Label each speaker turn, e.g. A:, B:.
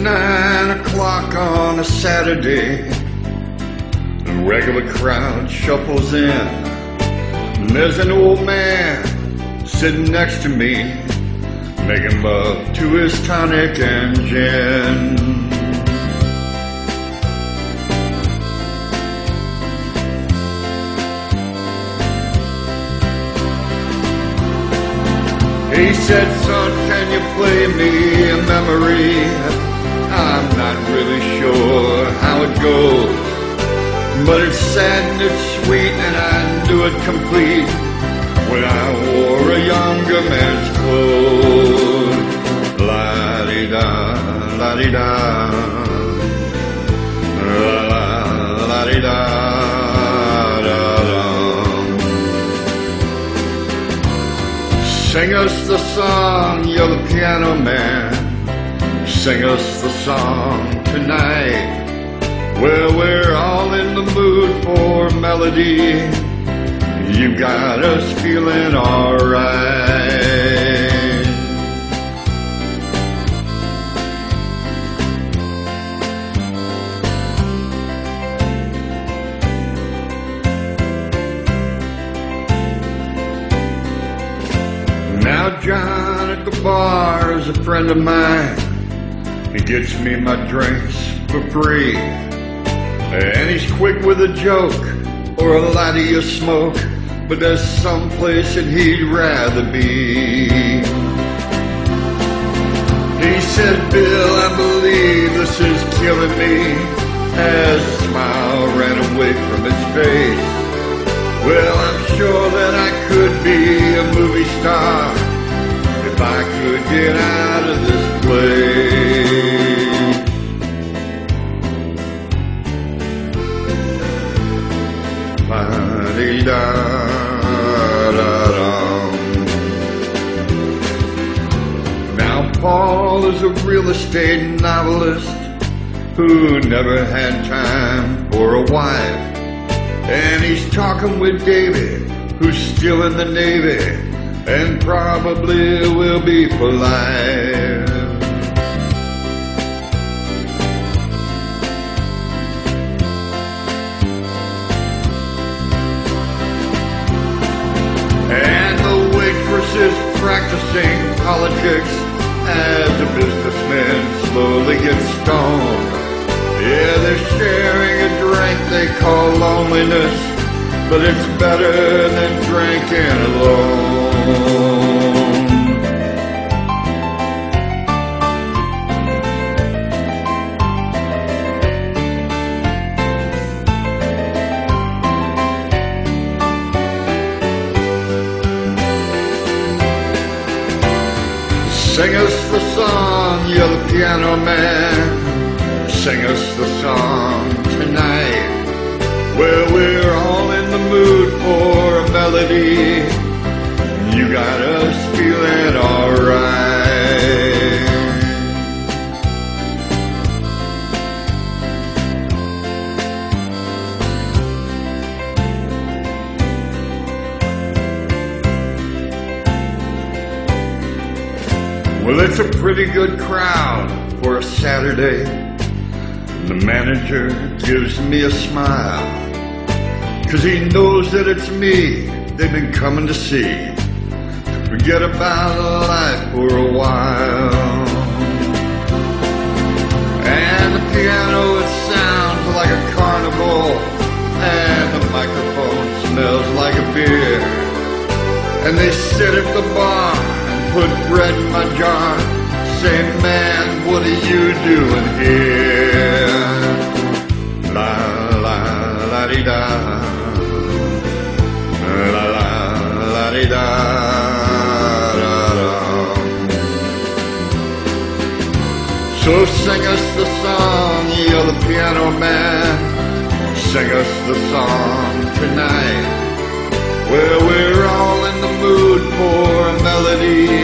A: 9 o'clock on a Saturday. The regular crowd shuffles in, and there's an old man sitting next to me, making love to his tonic and gin. He said, son, can you play me a memory? I'm not really sure how it goes, but it's sad and it's sweet, and I knew it complete when I wore a younger man's clothes. La-di-da, la-di-da, la-la, la-di-da. Sing us the song, you're the piano man. Sing us the song tonight. Well, we're all in the mood for melody. You got us feeling alright. Now John at the bar is a friend of mine. He gets me my drinks for free, and he's quick with a joke or a light of your smoke, but there's some place that he'd rather be. He said, Bill, I believe this is killing me, as a smile ran away from his face. Well, I'm sure that I could be a movie star if I could get out of this place. Now Paul is a real estate novelist who never had time for a wife, and he's talking with David, who's still in the Navy and probably will be for life. And the waitress is practicing politics as the businessmen slowly get stoned. Yeah, they're sharing a drink they call loneliness, but it's better than drinking alone. Sing us the song, you're the piano man. Sing us the song tonight. Well, we're all in the mood for a melody. You got us feeling alright. Well, it's a pretty good crowd for a Saturday. The manager gives me a smile, 'cause he knows that it's me they've been coming to see, to forget about life for a while. And the piano, it sounds like a carnival, and the microphone smells like a beer. And they sit at the bar and put bread in my jar, say, man, what are you doing here? La la la di da, la la la di da, da da. So sing us the song, you're the piano man. Sing us the song tonight. Well, we're all in the mood for a melody.